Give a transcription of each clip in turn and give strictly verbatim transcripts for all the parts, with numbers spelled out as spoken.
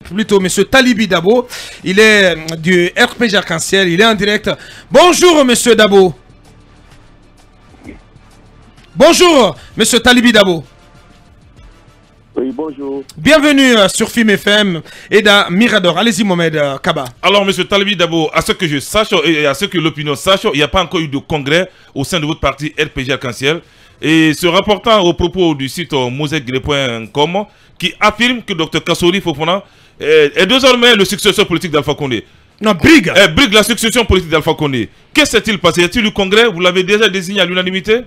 plutôt M. Talibi Dabo. Il est du R P G Arc-en-Ciel, il est en direct. Bonjour M. Dabo. Bonjour M. Talibi Dabo. Oui, bonjour. Bienvenue euh, sur F I M F M et dans Mirador. Allez-y, Mohamed euh, Kaba. Alors, M. Talibi Dabo, à ce que je sache et à ce que l'opinion sache, il n'y a pas encore eu de congrès au sein de votre parti R P G Arc-en-Ciel. Et se rapportant au propos du site mosaicgré point com qui affirme que Dr Kassori Fofana est, est désormais le successeur politique d'Alpha Condé. Non, brigue. Eh, brigue la succession politique d'Alpha Condé. Qu'est-ce qui s'est-il passé? Y a-t-il eu congrès? Vous l'avez déjà désigné à l'unanimité?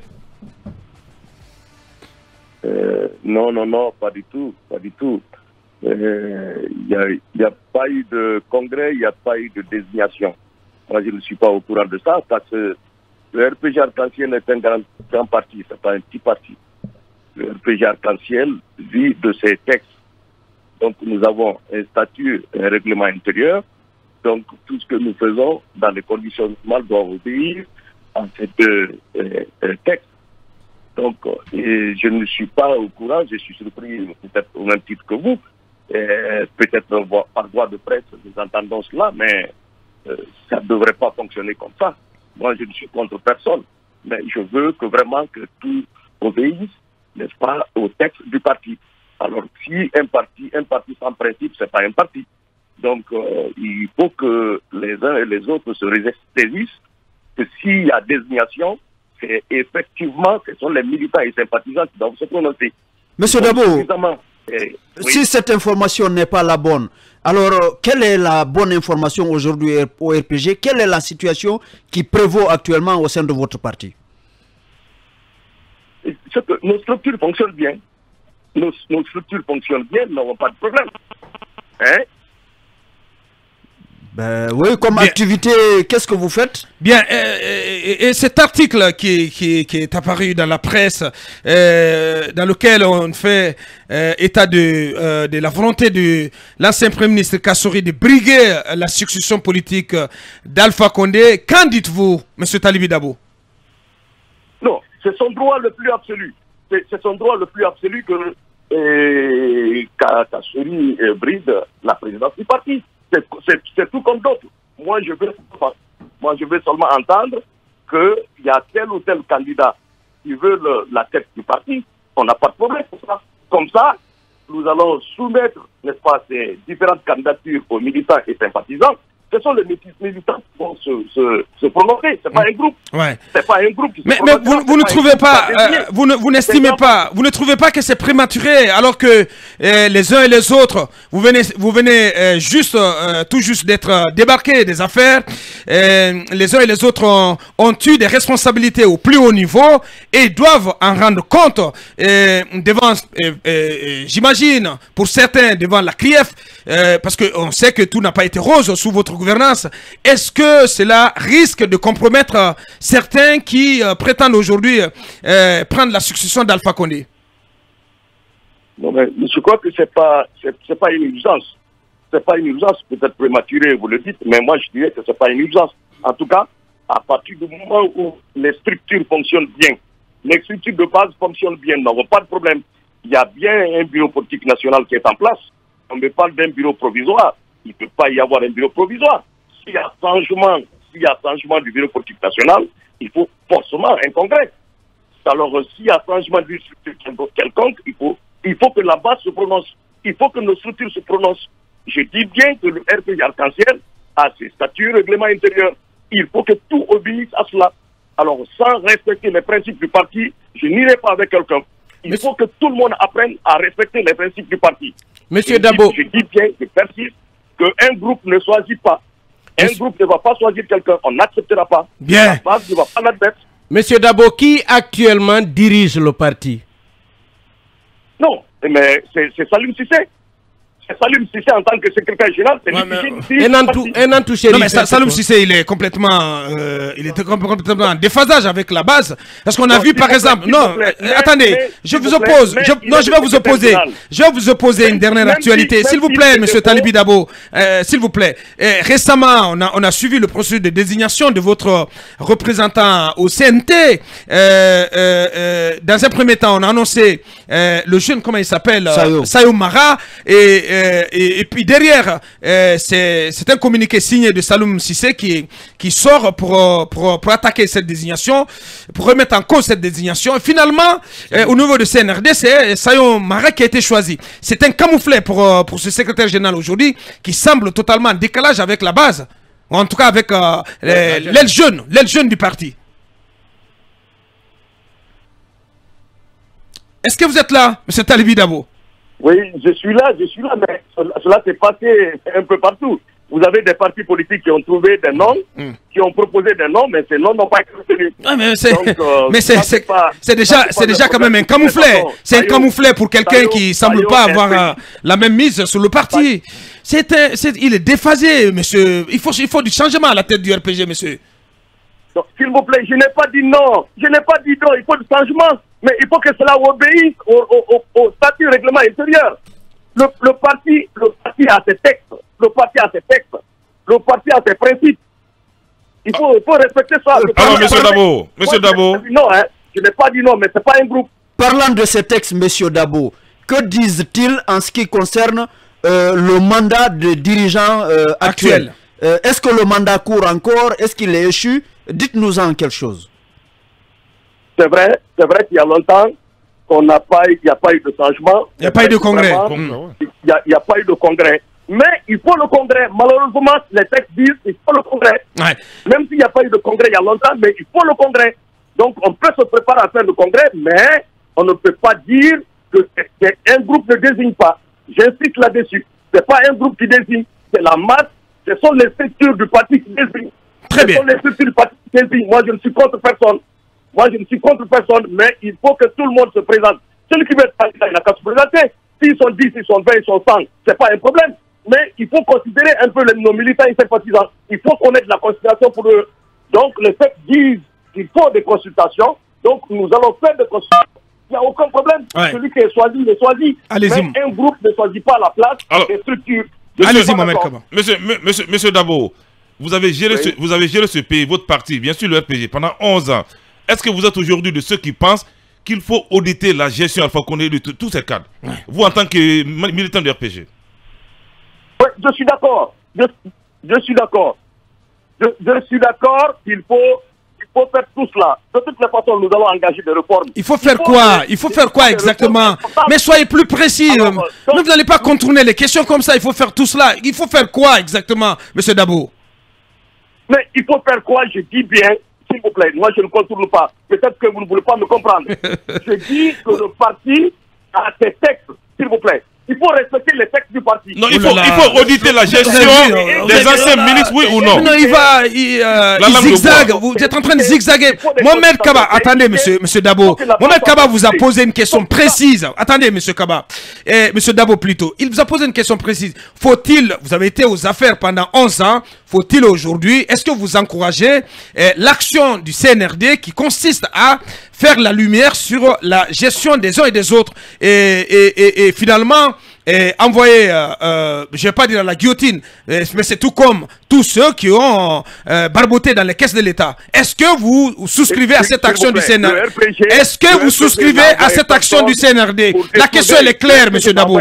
Euh, non, non, non, pas du tout, pas du tout. Il euh, n'y a, a pas eu de congrès, il n'y a pas eu de désignation. Moi, je ne suis pas au courant de ça parce que le R P G Arc-en-Ciel est un grand, grand parti, ce n'est pas un petit parti. Le R P G Arc-en-Ciel vit de ses textes. Donc, nous avons un statut, un règlement intérieur. Donc, tout ce que nous faisons dans les conditions normales doit obéir à ces deux euh, euh, textes. Donc, et je ne suis pas au courant, je suis surpris peut-être au même titre que vous, peut-être par voie de presse, nous entendons cela, mais euh, ça ne devrait pas fonctionner comme ça. Moi, je ne suis contre personne, mais je veux que vraiment que tout obéisse, n'est-ce pas, au texte du parti. Alors, si un parti, un parti sans principe, ce n'est pas un parti. Donc, euh, il faut que les uns et les autres se saisissent que s'il y a désignation, c'est effectivement, ce sont les militants et sympathisants qui doivent se prononcer. Monsieur Dabo, eh, si oui. cette information n'est pas la bonne, alors euh, quelle est la bonne information aujourd'hui au R P G? Quelle est la situation qui prévaut actuellement au sein de votre parti? Que nos structures fonctionnent bien. Nos, nos structures fonctionnent bien, nous n'avons pas de problème. Hein? Ben oui, comme Bien. activité, qu'est-ce que vous faites? Bien, euh, et, et cet article qui, qui, qui est apparu dans la presse, euh, dans lequel on fait euh, état de, euh, de la volonté de l'ancien Premier ministre Kassori de briguer la succession politique d'Alpha Condé, qu'en dites-vous, M. Talibi Dabo? Non, c'est son droit le plus absolu. C'est son droit le plus absolu que euh, Kassori euh, bride la présidence du parti. C'est tout comme d'autres. Moi, je veux, moi, je veux seulement entendre qu'il y a tel ou tel candidat qui veut le, la tête du parti. On n'a pas de problème pour ça. Comme ça, nous allons soumettre, n'est-ce pas, ces différentes candidatures aux militants et sympathisants. Ce sont les militants qui vont se, se, se prononcer. Ce n'est pas un groupe. Ouais. C'est pas un groupe qui se Mais, mais vous, vous ne trouvez pas, euh, euh, vous ne, vous n'estimez pas, vous ne trouvez pas que c'est prématuré alors que euh, les uns et les autres, vous venez, vous venez euh, juste, euh, tout juste d'être euh, débarqués des affaires, euh, les uns et les autres ont, ont eu des responsabilités au plus haut niveau et doivent en rendre compte euh, devant, euh, euh, j'imagine, pour certains devant la C R I E F, euh, parce qu'on sait que tout n'a pas été rose sous votre gouvernance. Est-ce que cela risque de compromettre euh, certains qui euh, prétendent aujourd'hui euh, prendre la succession d'Alpha Condé? Non, mais je crois que ce n'est pas, c'est pas une urgence. Ce n'est pas une urgence, peut-être prématurée, vous le dites, mais moi je dirais que ce n'est pas une urgence. En tout cas, à partir du moment où les structures fonctionnent bien, les structures de base fonctionnent bien, nous n'avons pas de problème. Il y a bien un bureau politique national qui est en place. On me parle d'un bureau provisoire. Il ne peut pas y avoir un bureau provisoire. S'il y a changement, s'il y a changement du bureau politique national, il faut forcément un congrès. Alors, s'il y a changement d'une structure quelconque, il faut, il faut que la base se prononce. Il faut que nos structures se prononcent. Je dis bien que le R P G Arc-en-Ciel a ses statuts, règlements intérieurs. Il faut que tout obéisse à cela. Alors, sans respecter les principes du parti, je n'irai pas avec quelqu'un. Il faut que tout le monde apprenne à respecter les principes du parti. Monsieur Dabo. Je dis bien, je persiste, qu'un groupe ne choisit pas. Un Monsieur... groupe ne va pas choisir quelqu'un. On n'acceptera pas. Bien. La base ne va pas l'admettre. Monsieur Dabo, qui actuellement dirige le parti? Non, mais c'est Salim Cissé. Salim Cissé en tant que secrétaire général, c'est ouais, un entouché. Non mais Salim Cissé, il est complètement, euh, il était complètement en déphasage avec la base, parce qu'on a non, vu par exemple, plaît, non, plaît, mais, attendez, mais, je vous oppose, plaît, je, non, je vais vous opposer, je vais vous opposer mais, une dernière actualité, s'il vous plaît, Monsieur Talibi Dabo, euh, s'il vous plaît. Et récemment, on a, on a suivi le processus de désignation de votre représentant au C N T. Euh, euh, euh, dans un premier temps, on a annoncé euh, le jeune, comment il s'appelle, Sayo, Sayo Mara, et euh, et, et puis derrière, euh, c'est un communiqué signé de Saloum Cissé qui, qui sort pour, pour, pour attaquer cette désignation, pour remettre en cause cette désignation. Et finalement, euh, au niveau de C N R D, c'est Sayon Marek qui a été choisi. C'est un camouflet pour, pour ce secrétaire général aujourd'hui qui semble totalement en décalage avec la base. En tout cas avec euh, l'aile jeune, l'aile jeune du parti. Est-ce que vous êtes là, M. Talibi Dabo? Oui, je suis là, je suis là, mais cela s'est passé un peu partout. Vous avez des partis politiques qui ont trouvé des noms, mm. qui ont proposé des noms, mais ces noms n'ont pas été retenus. Ah, mais c'est euh, déjà, c'est déjà quand même un camouflet. C'est un camouflet pour quelqu'un qui ne semble pas avoir euh, la même mise sur le parti. C'est un, il est déphasé, monsieur. Il faut, il faut du changement à la tête du R P G, monsieur. S'il vous plaît, je n'ai pas dit non. Je n'ai pas dit non. Il faut du changement. Mais il faut que cela obéisse au, au, au, au statut règlement intérieur. Le, le, parti, le parti a ses textes. Le parti a ses textes. Le parti a ses principes. Il faut, il faut respecter ça. Alors, monsieur Dabo, monsieur Dabo. Non, hein. Je n'ai pas dit non, mais ce n'est pas un groupe. Parlant de ces textes, monsieur Dabo, que disent-ils en ce qui concerne euh, le mandat de dirigeant euh, actuel, actuel. Euh, Est-ce que le mandat court encore? Est-ce qu'il est échu? Dites-nous-en quelque chose. C'est vrai, c'est vrai qu'il y a longtemps qu'on n'a pas, il n'y a pas eu de changement. Il n'y a pas eu de congrès. Il n'y a, a pas eu de congrès. Mais il faut le congrès. Malheureusement, les textes disent qu'il faut le congrès. Ouais. Même s'il n'y a pas eu de congrès il y a longtemps, mais il faut le congrès. Donc on peut se préparer à faire le congrès, mais on ne peut pas dire que un groupe ne désigne pas. J'insiste là-dessus. Ce n'est pas un groupe qui désigne, c'est la masse, ce sont les structures du parti qui désignent. Très bien. Ce sont les structures du parti qui désignent. Moi, je ne suis contre personne. Moi, je ne suis contre personne, mais il faut que tout le monde se présente. Celui qui veut être candidat, il n'a qu'à se présenter. S'ils sont dix, ils sont vingt, ils sont cent, ce n'est pas un problème. Mais il faut considérer un peu les, nos militants et sympathisants. Il faut connaître la consultation pour eux. Donc, les faits disent qu'il faut des consultations. Donc, nous allons faire des consultations. Il n'y a aucun problème. Ouais. Celui qui est choisi, il est choisi. Mais un groupe ne choisit pas la place Alors, des structures. Allez-y, Mohamed Kaba. Monsieur, monsieur, monsieur Dabo, vous avez, géré oui. ce, vous avez géré ce pays, votre parti, bien sûr le R P G, pendant onze ans. Est-ce que vous êtes aujourd'hui de ceux qui pensent qu'il faut auditer la gestion Alpha Condé de tous ces cadres, ouais. vous en tant que militant du R P G? Oui, je suis d'accord. Je, je suis d'accord. Je, je suis d'accord qu'il faut, il faut faire tout cela. De toutes les façons, nous allons engager des réformes. Il faut faire il faut quoi Il faut faire quoi exactement? Mais soyez plus précis. Alors, donc, vous n'allez pas contourner les questions comme ça. Il faut faire tout cela. Il faut faire quoi exactement, monsieur Dabo? Mais il faut faire quoi? Je dis bien. S'il vous plaît, moi je ne contourne pas. Peut-être que vous ne voulez pas me comprendre. Je dis que le parti a ses textes, s'il vous plaît. Il faut respecter les textes du parti. Non, il faut, il faut auditer la gestion des anciens ministres, oui ou non? Non, il va, il, euh, il zigzague. Vous êtes en train de zigzaguer. Mohamed Kaba, attendez, monsieur, monsieur Dabo. Mohamed Kaba vous a posé une question précise. Attendez, monsieur Kaba. Eh, monsieur Dabo plutôt. Il vous a posé une question précise. Faut-il, vous avez été aux affaires pendant onze ans, faut-il aujourd'hui, est-ce que vous encouragez eh, l'action du C N R D qui consiste à faire la lumière sur la gestion des uns et des autres et, et, et, et finalement et envoyer, euh, euh, je ne vais pas dire à la guillotine, mais c'est tout comme tous ceux qui ont euh, barboté dans les caisses de l'État. Est-ce que vous souscrivez à cette action du C N R D? Est-ce que vous souscrivez à cette action du C N R D? La question elle est claire, monsieur Dabo. Le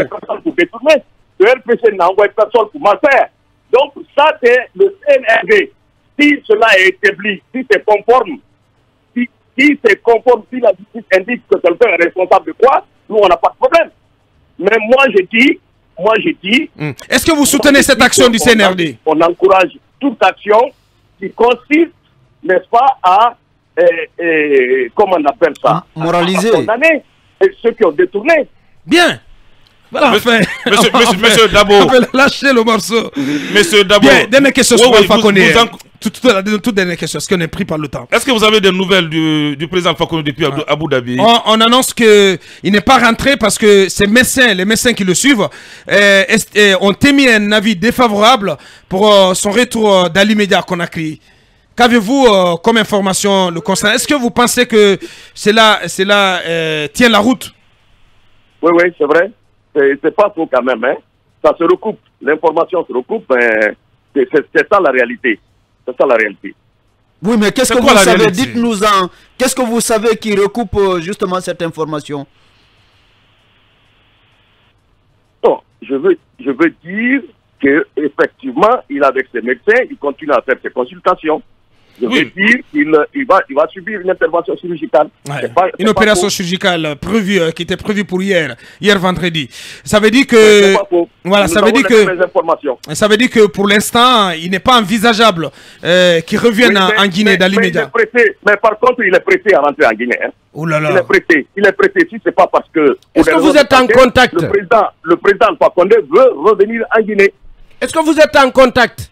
R P G n'envoie personne pour mal faire. Donc ça c'est le C N R D. Si cela est établi, si c'est conforme, si, si c'est conforme, si la justice indique que quelqu'un est responsable de quoi, nous on n'a pas de problème. Mais moi je dis, moi je dis... Mmh. Est-ce que vous soutenez cette action du C N R D? On encourage toute action qui consiste, n'est-ce pas, à, euh, euh, comment on appelle ça? Moraliser. À condamner ceux qui ont détourné. Bien. Voilà, monsieur, enfin, monsieur, monsieur, monsieur Dabo. Lâchez le morceau. Monsieur Dabo. Bien, dernière question sur oui, Alpha oui, Condé. Vous, vous en... toute, toute, toute dernière question, parce qu'on est pris par le temps. Est-ce que vous avez des nouvelles du, du président Alpha Condé depuis ah. Abu Dhabi? On, on annonce qu'il n'est pas rentré parce que ses médecins, les médecins qui le suivent, euh, est, euh, ont émis un avis défavorable pour euh, son retour euh, d'Ali Média qu'on a créé. Qu'avez-vous euh, comme information le concernant? Est-ce que vous pensez que cela, cela euh, tient la route? Oui, oui, c'est vrai. C'est pas faux quand même. Hein. Ça se recoupe. L'information se recoupe. C'est ça la réalité. C'est ça la réalité. Oui, mais qu'est-ce que vous savez? Dites-nous en. Qu'est-ce que vous savez qui recoupe justement cette information? Non, je veux, je veux dire qu'effectivement, il avec ses médecins, il continue à faire ses consultations. Je Oui. veux dire qu'il il va, il va subir une intervention chirurgicale. Ouais. C'est pas- c'est Une pas opération faux. chirurgicale prévue, euh, qui était prévue pour hier, hier vendredi. Ça veut dire C'est que, pas faux. voilà, Nous ça veut avons dire les que, mêmes informations. ça veut dire que pour l'instant, il n'est pas envisageable euh, qu'il revienne Oui, en, mais- en Guinée mais- dans mais il l'immédiat. est pressé. Mais par contre, il est pressé à rentrer en Guinée. Hein. Oh là Il là. est pressé. Il est pressé. Si c'est pas parce que. Est-ce que vous êtes en contact? Le président, le président Alpha Condé veut revenir en Guinée. Est-ce que vous êtes en contact?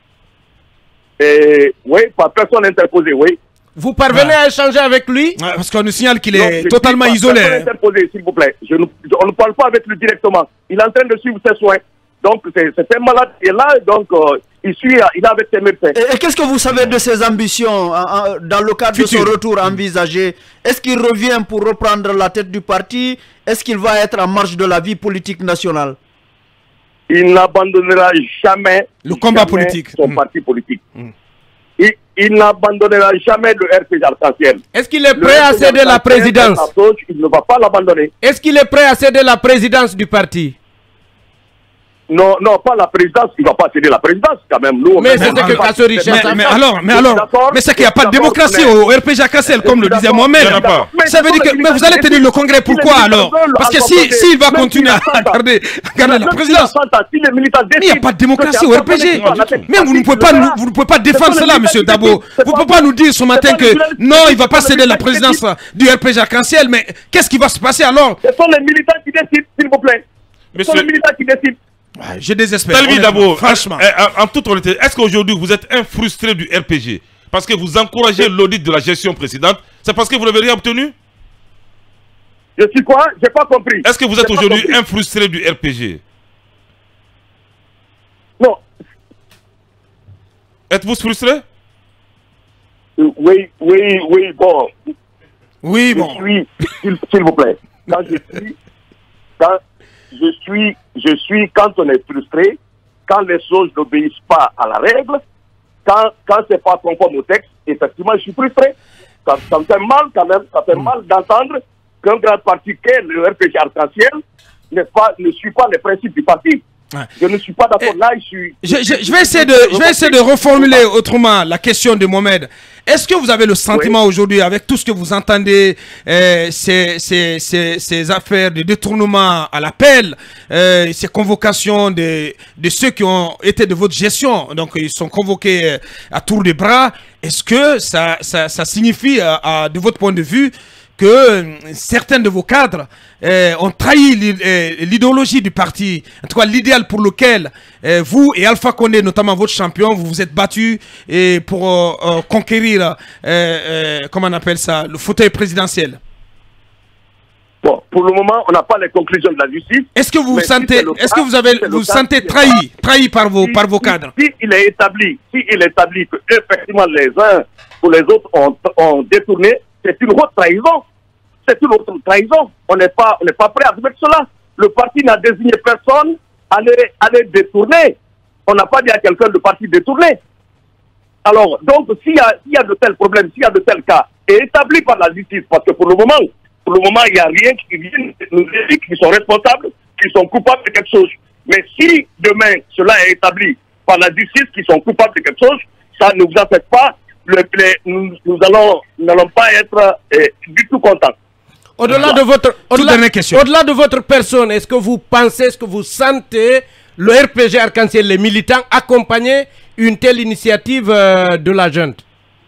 Et, oui, par personne interposée, oui. Vous parvenez Ouais. à échanger avec lui? Ouais, parce qu'on nous signale qu'il Non, est je totalement dis pas isolé. personne hein. interposée, s'il vous plaît. Je ne- on ne parle pas avec lui directement. Il est en train de suivre ses soins. Donc, c'est c'est un malade qui est là. Donc, euh, il suit, il est avec ses médecins. Et, et qu'est-ce que vous savez de ses ambitions hein, hein, dans le cadre Futur. de son retour envisagé? Est-ce qu'il revient pour reprendre la tête du parti? Est-ce qu'il va être en marge de la vie politique nationale? Il n'abandonnera jamais Le combat jamais politique. son Mm. parti politique. Mm. Il, il n'abandonnera jamais le R P G Arc-en-Ciel. Est-ce qu'il est Le prêt à R P G céder la Arc-en-Ciel, présidence? sa sauce, il ne va pas l'abandonner. Est-ce qu'il est prêt à céder la présidence du parti? Non, non, pas la présidence. Il ne va pas céder la présidence quand même. Nous, on Mais est- c'est on ce que est pas- Kassori c'est cherche pas- Mais, mais ça. alors, mais Je suis alors, d'accord, mais c'est qu'il n'y a je pas de suis d'accord, démocratie mais- au R P G à Kassel, comme Je le suis disait d'accord, Mohamed. il y en a pas. Mais Ça veut dire que, mais vous allez tenir le congrès, pourquoi alors? Parce que si, s'il va continuer à garder, garder la présidence, si les militants mais il n'y a pas de démocratie au R P G. Mais vous ne pouvez pas, nous- vous ne pouvez pas défendre cela, monsieur Dabo. Vous ne pouvez pas nous dire ce matin que non, il ne va pas céder la présidence du R P G arc-en-ciel, mais qu'est-ce qui va se passer alors? Ce sont les militants qui décident, s'il vous plaît. Ce sont Monsieur- les militants qui décident. Ouais, Je désespère. Talvi honnêtement, Dabo, franchement. en, en- en toute honnêteté, est-ce qu'aujourd'hui vous êtes un frustré du R P G parce que vous encouragez l'audit de la gestion précédente? C'est parce que vous n'avez rien obtenu? Je suis quoi? J'ai pas compris. Est-ce que vous êtes J'ai pas aujourd'hui compris. un frustré du R P G? Non. Êtes-vous frustré? Euh, Oui, oui, oui, bon. Oui, Je bon. suis, s'il s'il vous plaît, quand je suis, quand je suis, je suis, quand on est frustré, quand les choses n'obéissent pas à la règle, quand, quand c'est pas conforme au texte, effectivement, je suis frustré. Ça, ça me fait mal quand même, ça fait mal d'entendre qu'un grand parti qu'est le R P G Arc-en-Ciel n'est pas, ne suit pas les principes du parti. Ouais. Je ne suis pas d'accord. Et- Là, je suis. Je, je- je vais essayer de, je vais essayer de reformuler autrement la question de Mohamed. Est-ce que vous avez le sentiment aujourd'hui, avec tout ce que vous entendez, euh, ces, ces, ces, ces affaires de détournement à l'appel, euh, ces convocations de, de ceux qui ont été de votre gestion, donc ils sont convoqués euh, à tour de bras, est-ce que ça, ça, ça signifie, à- à- de votre point de vue, que euh, certains de vos cadres euh, ont trahi l'i- euh, l'idéologie du parti, en tout cas l'idéal pour lequel euh, vous et Alpha Condé, notamment votre champion, vous vous êtes battus et pour euh, euh, conquérir, euh, euh, comment on appelle ça, le fauteuil présidentiel. Bon, pour le moment, on n'a pas les conclusions de la justice. Est-ce que vous vous Mais si sentez, c'est le est-ce cas, que vous avez, si c'est le vous vous cas, sentez c'est trahi, trahi par vos, Si- par vos si- cadres? Si il est établi, si il est établi que effectivement les uns ou les autres ont, ont détourné, c'est une haute trahison. C'est une haute trahison. On n'est pas, on n'est pas prêt à admettre cela. Le parti n'a désigné personne à les, à les détourner. On n'a pas dit à quelqu'un de parti détourné. Alors, donc, s'il y a, s'il y a de tels problèmes, s'il y a de tels cas, et établis par la justice, parce que pour le moment, pour le moment, il n'y a rien qui vient nous dire qu'ils sont responsables, qu'ils sont coupables de quelque chose. Mais si demain, cela est établi par la justice, qu'ils sont coupables de quelque chose, ça ne vous en fait pas. Le, les- nous, nous allons, nous n'allons pas être euh, du tout contents. Au-delà de votre, au-delà, dernière question. au-delà de votre personne, est-ce que vous pensez, est-ce que vous sentez le R P G Arc-en-Ciel, les militants, accompagner une telle initiative euh, de la junte?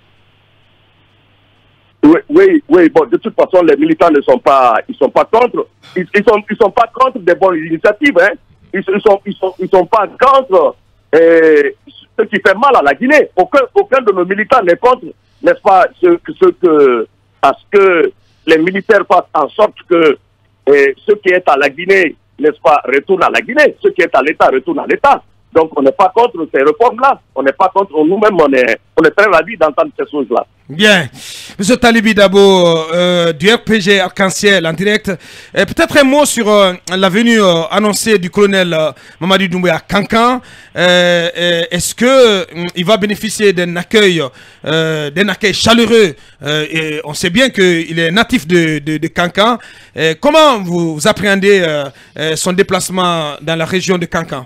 Oui, oui, oui, bon, de toute façon, les militants ne sont pas, ils sont pas contre, ils, ils sont, ils sont pas contre des bonnes initiatives, hein. Ils, ils sont, ils sont, ils sont pas contre, euh, ce qui fait mal à la Guinée. Aucun, aucun de nos militants n'est contre, n'est-ce pas, ce, que- ce que, à ce que les militaires fassent en sorte que euh, ce qui est à la Guinée, n'est-ce pas, retourne à la Guinée, ce qui est à l'État retourne à l'État. Donc on n'est pas contre ces réformes-là. On n'est pas contre, nous-mêmes, on est, on est très ravis d'entendre ces choses-là. Bien. Monsieur Talibi Dabo, euh, du R P G Arc-en-Ciel en direct. Euh, Peut-être un mot sur euh, la venue euh, annoncée du colonel euh, Mamadou Doumbouya à Kankan. Euh, euh, Est-ce qu'il euh, va bénéficier d'un accueil, euh, d'un accueil chaleureux euh, et on sait bien qu'il est natif de, de, de Kankan. Euh, comment vous, vous appréhendez euh, euh, son déplacement dans la région de Kankan?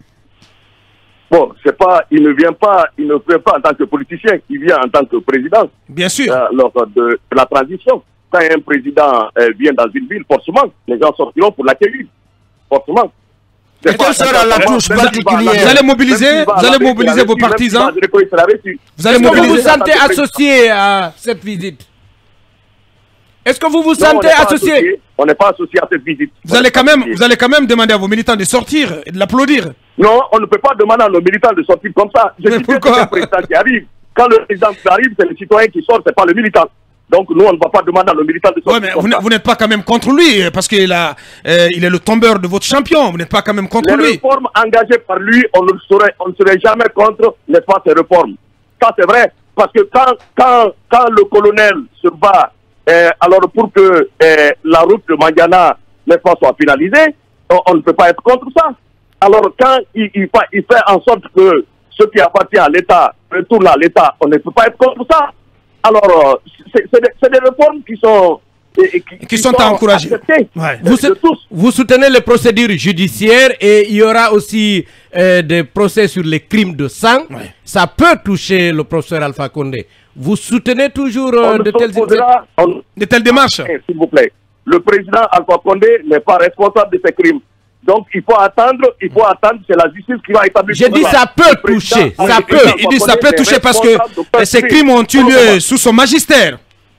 Bon, c'est pas, il ne vient pas, il ne vient pas en tant que politicien, il vient en tant que président. Bien sûr. Euh, lors de, de la transition. Quand un président euh, vient dans une ville, forcément, les gens sortiront pour l'accueillir. Forcément. Et quelle sera la touche particulière? Vous allez mobiliser, vous allez mobiliser vos partisans. Vous allez mobiliser. Est-ce que vous vous sentez associé à cette visite? Est-ce que vous vous sentez associé? On n'est pas associé à cette visite. Vous allez quand même, vous allez quand même demander à vos militants de sortir et de l'applaudir. Non, on ne peut pas demander à nos militants de sortir comme ça. Je Mais dis pourquoi? que c'est le président qui arrive. Quand le président arrive, c'est le citoyen qui sort, c'est pas le militant. Donc nous, on ne va pas demander à nos militants de sortir. Ouais, mais comme vous n'êtes pas quand même contre lui, parce qu'il a, euh, il est le tombeur de votre champion. Vous n'êtes pas quand même contre Les lui. Les réformes engagées par lui, on ne serait, on ne serait jamais contre, n'est-ce pas, ces réformes. Ça, c'est vrai. Parce que quand, quand, quand le colonel se bat, euh, alors pour que euh, la route de Mandiana, n'est-ce pas, soit finalisée, on, on ne peut pas être contre ça. Alors quand il, il, il fait en sorte que ce qui appartient à l'État retourne à l'État, on ne peut pas être contre ça. Alors, c'est des, des réformes qui sont... Et, qui, qui, qui sont, sont à encourager. Ouais. Vous, de tous. Vous soutenez les procédures judiciaires et il y aura aussi euh, des procès sur les crimes de sang. Ouais. Ça peut toucher le professeur Alpha Condé. Vous soutenez toujours euh, de, telles on, de telles démarches? S'il vous plaît. Le président Alpha Condé n'est pas responsable de ces crimes. Donc il faut attendre, il faut attendre, c'est la justice qui va établir. J'ai dit ça peut toucher, ça peut. Il dit ça peut toucher parce que ces crimes ont eu lieu sous son magistère.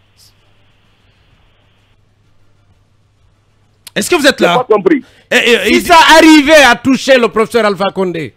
Est-ce que vous êtes là? Pas compris. Et, et, si ça arrivait à toucher le professeur Alpha Condé?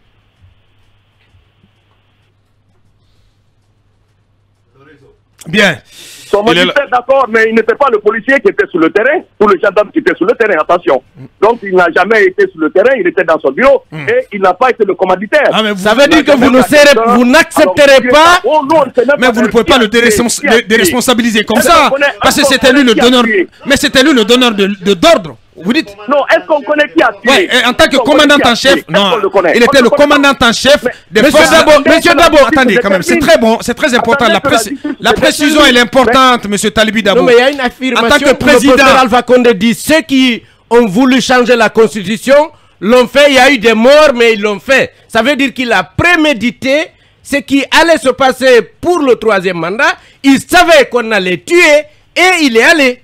Bien. Son magistère, d'accord, mais il n'était pas le policier qui était sur le terrain ou le gendarme qui était sur le terrain, attention. Donc il n'a jamais été sur le terrain, il était dans son bureau mm. et il n'a pas été le commanditaire. Ah, mais vous, ça veut dire que vous ne serez, vous n'accepterez pas. Oh, non, mais vous ne pouvez pas le déresponsabiliser comme ça, parce que c'était lui le donneur. Mais c'était lui le donneur de d'ordre. Vous dites? Non, est-ce qu'on connaît qui a tué? Oui, en tant que commandant en chef, non, il était le commandant en chef des forces. Monsieur Dabo, attendez quand même, c'est très bon, c'est très important. La, la précision elle est importante, Monsieur Talibi Dabo. Non, mais il y a une affirmation. En tant que président, Alpha Condé dit ceux qui ont voulu changer la constitution l'ont fait. Il y a eu des morts, mais ils l'ont fait. Ça veut dire qu'il a prémédité ce qui allait se passer pour le troisième mandat. Il savait qu'on allait tuer et il est allé.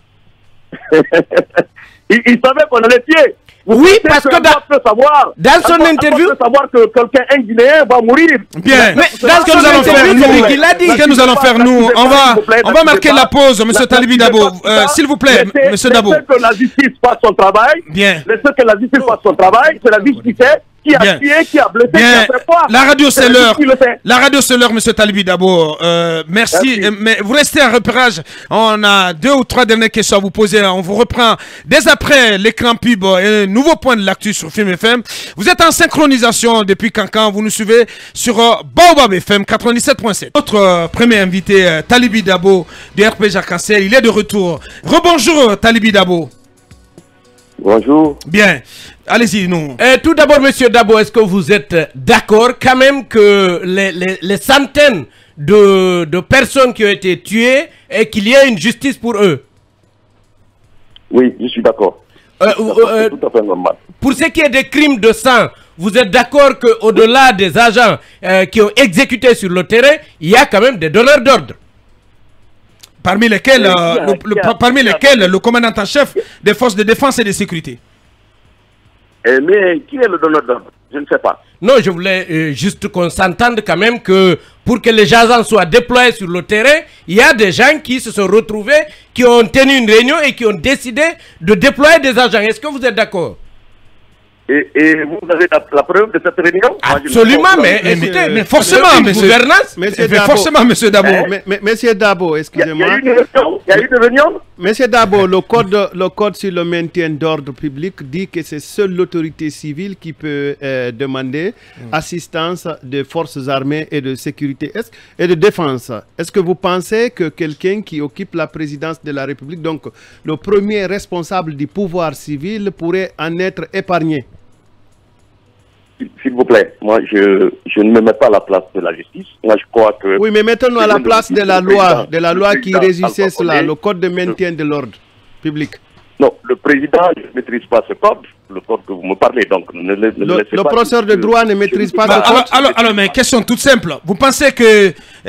Il, il savait qu'on allait tuer. Vous oui, parce que dans, peut savoir, dans son interview, peut savoir que quelqu'un, un Guinéen, va mourir. Bien. Mais ce que nous allons faire, nous, ce que nous allons faire, nous, on va, on va marquer la pause, Monsieur Talibi Dabo. Euh, S'il vous plaît, Monsieur Dabo. Laissez que la justice fasse son travail. Bien. Laissez que la justice fasse son travail. C'est la justice qui fait. Qui a Bien. tué, qui a blessé, Bien. qui a fait quoi. La radio c'est l'heure. La radio c'est l'heure, Monsieur Talibi Dabo. Euh, merci. merci. Mais vous restez en repérage. On a deux ou trois dernières questions à vous poser. On vous reprend dès après l'écran pub et un nouveau point de l'actu sur Film F M. Vous êtes en synchronisation depuis Kankan. Vous nous suivez sur euh, Baobab F M quatre-vingt-dix-sept point sept. Notre euh, premier invité, euh, Talibi Dabo du R P G Arc-en-Ciel, il est de retour. Rebonjour Talibi Dabo. Bonjour. Bien. Allez-y, nous. Euh, tout d'abord, Monsieur Dabo, est-ce que vous êtes d'accord quand même que les, les, les centaines de, de personnes qui ont été tuées et qu'il y ait une justice pour eux? Oui, je suis d'accord. Euh, euh, tout à fait normal. Pour ce qui est des crimes de sang, vous êtes d'accord qu'au-delà des agents euh, qui ont exécuté sur le terrain, il y a quand même des donneurs d'ordre? Parmi lesquels, euh, le, le, parmi lesquels le commandant en chef des forces de défense et de sécurité. Eh, mais qui est le donneur d'ordre? Je ne sais pas. Non, je voulais euh, juste qu'on s'entende quand même que pour que les agents soient déployés sur le terrain, il y a des gens qui se sont retrouvés, qui ont tenu une réunion et qui ont décidé de déployer des agents. Est-ce que vous êtes d'accord? Et, et vous avez la, la preuve de cette réunion? Absolument, mais, mais, écoutez, mais forcément, monsieur, gouvernance, monsieur Dabo, forcément, monsieur Dabo. Mais, mais, monsieur Dabo, excusez-moi. Il y a eu une réunion? Il y a eu une réunion? Monsieur Dabo, le code, le code sur le maintien d'ordre public dit que c'est seule l'autorité civile qui peut euh, demander mmh. assistance des forces armées et de sécurité et de défense. Est-ce que vous pensez que quelqu'un qui occupe la présidence de la République, donc le premier responsable du pouvoir civil, pourrait en être épargné? S'il vous plaît, moi je, je ne me mets pas à la place de la justice. Moi je crois que... Oui, mais mettons-nous à la place de la loi, de la loi qui régissait cela, le code de maintien de l'ordre public. Non, le président ne maîtrise pas ce code, le code que vous me parlez, donc ne, ne le, le laissez le pas... Le professeur de droit ne maîtrise pas bah, ce alors, code. alors, alors, mais question toute simple. Vous pensez que euh,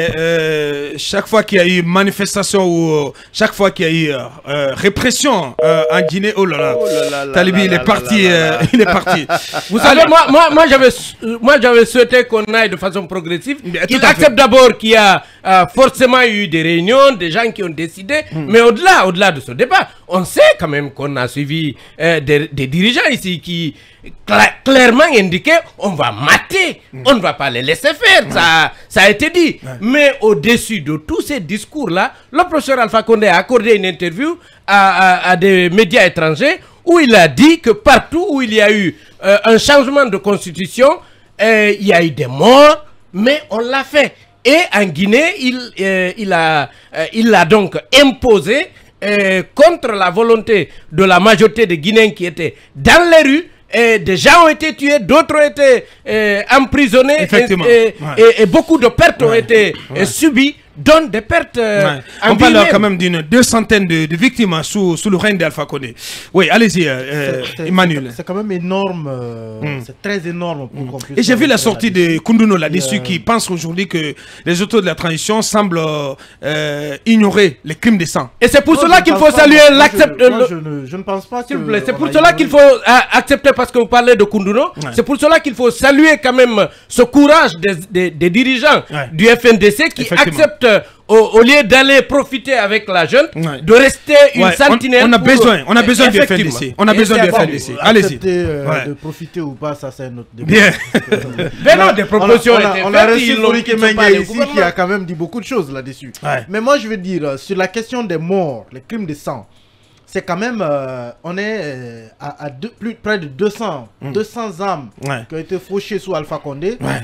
euh, chaque fois qu'il y a eu manifestation ou euh, chaque fois qu'il y a eu euh, répression euh, en Guinée, oh là là, oh là là Talibi, il est parti, euh, il est parti. Vous savez, moi, moi, moi j'avais, moi, j'avais souhaité qu'on aille de façon progressive, qu'il accepte d'abord qu'il y a euh, forcément eu des réunions, des gens qui ont décidé, hmm. mais au-delà, au-delà de ce débat, on sait quand même qu'on a suivi euh, des, des dirigeants ici qui cla clairement indiquaient on va mater, mmh. on ne va pas les laisser faire, mmh. ça, ça a été dit. Mmh. Mais au-dessus de tous ces discours-là, le professeur Alpha Condé a accordé une interview à, à, à des médias étrangers où il a dit que partout où il y a eu euh, un changement de constitution, euh, il y a eu des morts, mais on l'a fait. Et en Guinée, il, euh, il, a, euh, il a donc imposé Euh, contre la volonté de la majorité des Guinéens qui étaient dans les rues. Et des gens ont été tués, d'autres ont été euh, emprisonnés et, et, ouais. et, et beaucoup de pertes ouais. ont été ouais. subies, dont des pertes euh, ouais. On parle quand même d'une deux centaines de, de victimes hein, sous, sous le règne d'Alpha Condé. Oui, allez-y, euh, Emmanuel. C'est quand même énorme, euh, mm. c'est très énorme pour mm. qu'on puisse... Et j'ai vu la sortie de Koundouno là-dessus euh... qui pense aujourd'hui que les auteurs de la transition semblent euh, ignorer les crimes de sang. Et c'est pour non, cela qu'il faut saluer l'acceptation... Je, je, je ne pense pas que... C'est pour cela qu'il faut euh, accepter, parce que vous parlez de Koundouno, ouais. c'est pour cela qu'il faut saluer quand même ce courage des, des, des dirigeants ouais. du F N D C qui acceptent Au, au lieu d'aller profiter avec la jeune, ouais. de rester une ouais. sentinelle. On, on a besoin, on a besoin du F N D C. On a besoin du F N D C. Allez-y. Euh, ouais. De profiter ou pas, ça c'est un autre débat. Bien. Mais non, des propositions. On a, on a, on a reçu Fouriké Mengue ici qui a quand même dit beaucoup de choses là-dessus. Ouais. Mais moi je veux dire, sur la question des morts, les crimes de sang, c'est quand même, euh, on est euh, à, à deux, plus, près de deux cents, mm. deux cents âmes ouais. qui ont été fauchées sous Alpha Condé. Ouais.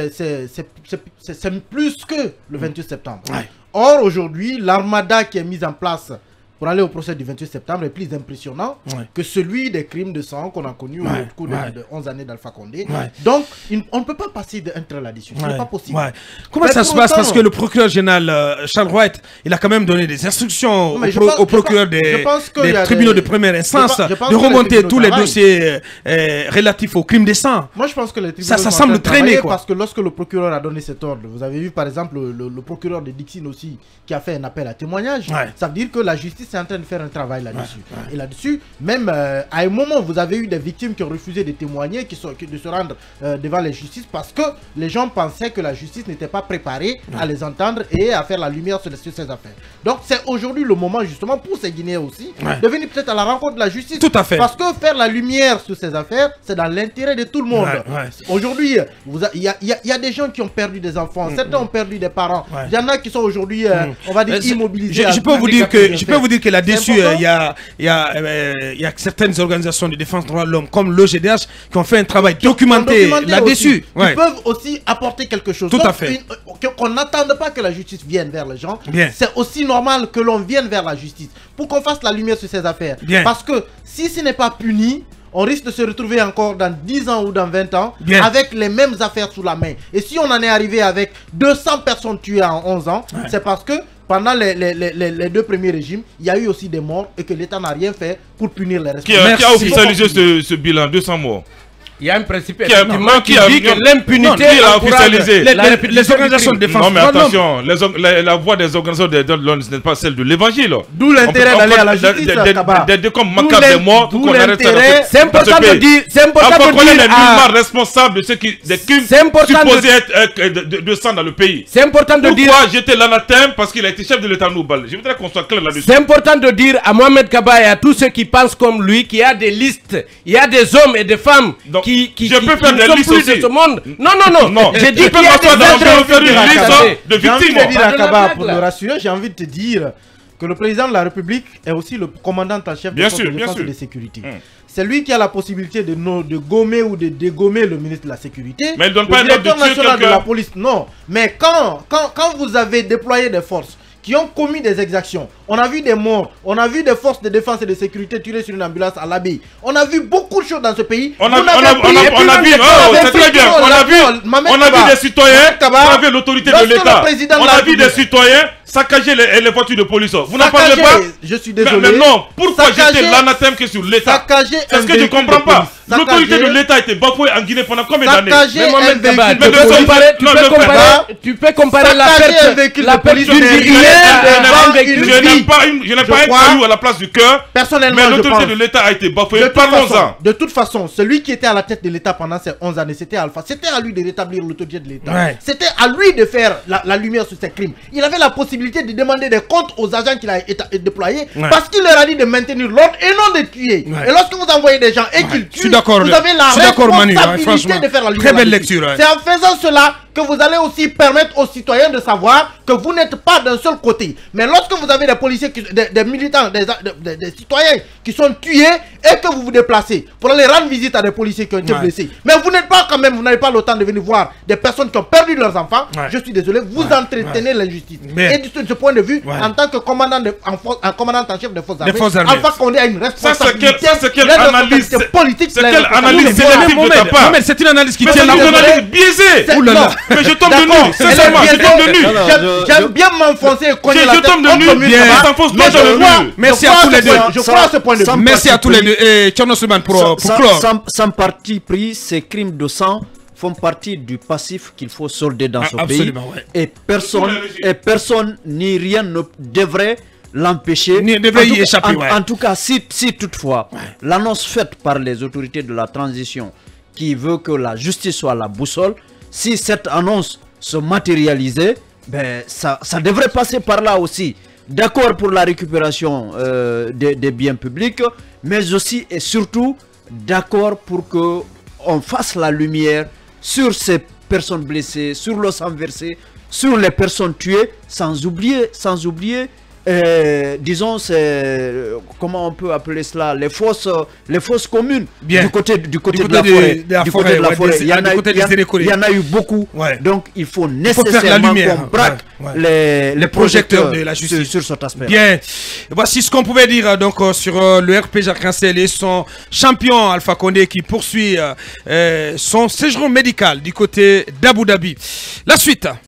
C'est plus que le vingt-huit septembre. Ouais. Or, aujourd'hui, l'armada qui est mise en place pour aller au procès du vingt-huit septembre est plus impressionnant ouais. que celui des crimes de sang qu'on a connu ouais. au cours ouais. de, de onze années d'Alpha Condé. Ouais. Donc, une, on ne peut pas passer d'un trait là-dessus. Ce ouais. n'est pas possible. Ouais. Comment Mais ça se passe autant, Parce que le procureur général euh, Charles White, il a quand même donné des instructions au, pro, pense, au procureur pense, des, des tribunaux des... de première instance je pense, je pense de remonter tous les dossiers euh, relatifs aux crimes de sang. Moi, je pense que les tribunaux ça, ça semble traîner. Quoi. Parce que lorsque le procureur a donné cet ordre, vous avez vu par exemple le, le, le procureur de Dixine aussi qui a fait un appel à témoignage. Ouais. Ça veut dire que la justice est en train de faire un travail là-dessus. Ouais, ouais. Et là-dessus, même euh, à un moment, vous avez eu des victimes qui ont refusé de témoigner, qui sont, qui, de se rendre euh, devant la justice parce que les gens pensaient que la justice n'était pas préparée ouais. à les entendre et à faire la lumière sur, sur ces affaires. Donc c'est aujourd'hui le moment justement pour ces Guinéens aussi ouais. de venir peut-être à la rencontre de la justice. Tout à fait. Parce que faire la lumière sur ces affaires, c'est dans l'intérêt de tout le monde. Ouais, ouais. Aujourd'hui, il y, y, y a des gens qui ont perdu des enfants, mmh, certains mmh. ont perdu des parents. Il ouais. y en a qui sont aujourd'hui, euh, mmh. on va dire, immobilisés. Je, je peux vous dire que je peux vous dire que là-dessus, il y a, y, a, euh, y a certaines organisations de défense des droits de l'homme, comme l'O G D H, qui ont fait un travail qui documenté là-dessus. Ouais. Ils peuvent aussi apporter quelque chose. Tout Donc, à fait. Qu'on n'attende pas que la justice vienne vers les gens. C'est aussi normal que l'on vienne vers la justice pour qu'on fasse la lumière sur ces affaires. Bien. Parce que si ce n'est pas puni, on risque de se retrouver encore dans dix ans ou dans vingt ans Bien. avec les mêmes affaires sous la main. Et si on en est arrivé avec deux cents personnes tuées en onze ans, ouais. c'est parce que pendant les, les, les, les deux premiers régimes, il y a eu aussi des morts et que l'État n'a rien fait pour punir les responsables. Qui a, qui a officialisé ce, ce bilan, deux cents morts? Il y a un principe qui, a, qui, qui a dit que l'impunité a officialisé. Les, les, les organisations de défense. Non mais attention, les, la, la voix des organisations de l'O N U ce n'est pas celle de l'évangile. D'où l'intérêt d'aller à la justice. Des des comme macabre des morts, qu'on arrête ça. C'est important de dire. C'est important de dire. On est nullement responsable de ceux qui des crimes supposés être de sang dans le pays. C'est important de dire. Pourquoi jeter l'anathème parce qu'il a été chef de l'État Noubal? Je voudrais qu'on soit clair là-dessus. C'est important de dire à Mohamed Kaba et à tous ceux qui pensent comme lui qu'il y a des listes, il y a des hommes et des femmes qui qui de ce monde. Non, non, non. non. J'ai dit qu'il y a des de victimes. J'ai envie de dire à Kaba, pour le rassurer, j'ai envie de te dire, que le président de la République est aussi le commandant en chef de Bien forces sûr, de bien défense et sûr. de sécurité. Hum. C'est lui qui a la possibilité de, no- de gommer ou de dégommer le ministre de la Sécurité. Mais il donne le pas un ordre de directeur tuer national de quelqu'un. la police. Non. Mais quand, quand, quand vous avez déployé des forces qui ont commis des exactions, on a vu des morts, on a vu des forces de défense et de sécurité tirées sur une ambulance à l'abbaye. On a vu beaucoup de choses dans ce pays. On a, Vous on n'avez a, pris- on a, et puis on a même vu, les- oh, vous avez c'est très pris- bien, non, on a la vu, parole, Mohamed on a Kaba. vu des citoyens Mohamed Kaba, braver l'autorité de lorsque le l'État. président de On la a vu des République- citoyens saccager les, les voitures de police. Vous n'en parlez Saccager, pas? je suis Mais, désolé. mais non, pourquoi Saccager- jeter l'anathème que sur l'État? Saccager C'est un ce que je véhicule comprends de pas. police. L'autorité de Saccager- l'État a été bafouée en Guinée pendant combien d'années? Saccager Mais un Mohamed Kaba, véhicule tu de Mais peux le police. comparer, tu non, peux le comparer, Kaba, tu peux comparer la saccager un perte, véhicule la de perte police d'une n'est vie rien humaine devant d'un véhicule. une Je vie. n'aime pas, une- je n'aime Je pas un crois- caillou à la place du cœur. Personnellement, Mais je l'autorité pense. de l'État a été De bafouée. toute, façon, Parlons-en. de toute façon, celui qui était à la tête de l'État pendant ces onze années, c'était Alpha. C'était à lui de rétablir l'autorité de l'État. Ouais. C'était à lui de faire la, la lumière sur ces crimes. Il avait la possibilité de demander des comptes aux agents qu'il a éta- déployés Ouais. parce qu'il leur a dit de maintenir l'ordre et non de tuer. Ouais. Et lorsque vous envoyez des gens et qu'ils Je suis tuent, d'accord, vous le- avez la je suis d'accord, Manu, ouais, responsabilité franchement. de faire la lumière. Très belle là-dessus. lecture, ouais. C'est en faisant cela que vous allez aussi permettre aux citoyens de savoir que vous n'êtes pas d'un seul côté. Mais lorsque vous avez des policiers, qui, des, des militants, des, des- des citoyens qui sont tués et que vous vous déplacez pour aller rendre visite à des policiers qui ont été Ouais. blessés, mais vous n'êtes pas quand même, vous n'avez pas le temps de venir voir des personnes qui ont perdu leurs enfants, Ouais. je suis désolé, vous entretenez l'injustice. Bien. Et de ce, de ce point de vue, Ouais. en tant que commandant, de, en, force- en commandant en chef des forces armées, forces armées. Alpha Condé a une Ça, c'est responsabilité. quelle, ça, c'est quelle il a une analyse responsabilité politique. C'est il a une quelle responsabilité- analyse Mohamed, sélective de ta Mohamed, part? Mohamed, c'est une analyse qui Mais tient c'est la une route. analyse biaisée. C'est- Ouh là là. non. Mais je tombe de D'accord. nu. C'est Elle est ça, moi, je biaisée. tombe de nu. Non, non, J'aime je- j'aime je- bien m'enfoncer et Je, cogner la je tête tombe de contre nu. le mur, Bien. là. Ça s'enfonce Mais pas je dans le crois- mur. Merci je à crois tous les ce point- deux. Je crois à ce point de vue. Sans- Merci à tous les deux. Et Tcherno Souban pour, Sans- pour sans, clore. sans- sans parti pris, ces crimes de sang font partie du passif qu'il faut solder dans Ah, ce absolument, pays. ouais. Et personne, et personne ni rien ne devrait l'empêcher. Ni- devrait En y tout cas- échapper, en, ouais. en tout cas, si, si toutefois, l'annonce faite par les autorités de la transition qui veut que la justice soit la boussole, si cette annonce se matérialisait, ben, ça, ça devrait passer par là aussi. D'accord pour la récupération euh, des, des biens publics, mais aussi et surtout d'accord pour que on fasse la lumière sur ces personnes blessées, sur le sang versé, sur les personnes tuées, sans oublier, sans oublier, euh, disons, c'est, comment on peut appeler cela, les fosses, les fosses communes. Bien. Du côté, du côté Du de, côté la de- forêt, de la du forêt, côté de la ouais, forêt. des- Il y en du a, côté il y en- des Sénécolés. il y en a eu beaucoup. Ouais. Donc il faut faut faire la nécessairement lumière, qu'on braque ouais, ouais. les, les projecteurs projecteurs de la justice. sur, sur cet aspect. Bien, voici ce qu'on pouvait dire euh, donc euh, sur euh, le R P G Arc-en-Ciel et son champion Alpha Condé qui poursuit euh, euh, son séjour médical du côté d'Abu Dhabi. La suite.